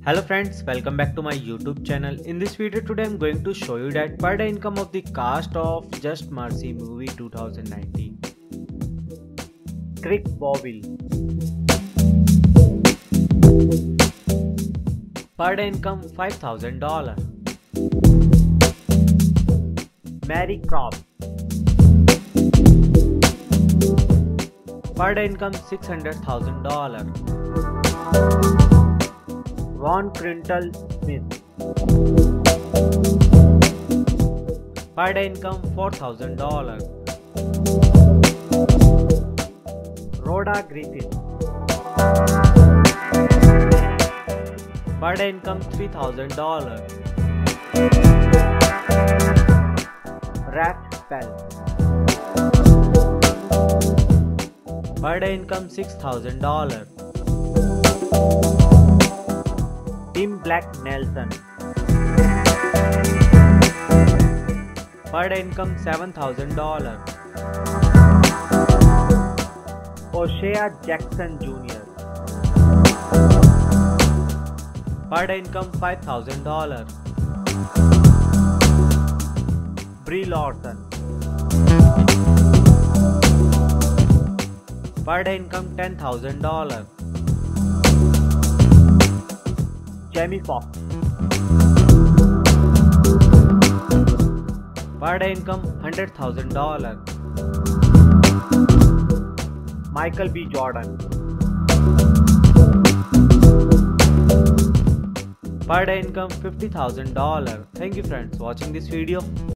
Hello friends, welcome back to my YouTube channel. In this video today I'm going to show you that per day income of the cast of Just Mercy movie 2019. Crick Bowell. Per day income $5,000. Mary Croft. Per day income $600,000. Ron Quintal Smith. Per day income $4,000. Rhoda Griffith. Per day income $3,000. Rat Spell. Per day income $6,000. Tim Black Nelson. Per day income $7,000. O'Shea Jackson Jr. Per day income $5,000. Brie Larson. Per day income $10,000. Jamie Foxx. Per day income $100,000. Michael B. Jordan. Per day income $50,000. Thank you friends for watching this video.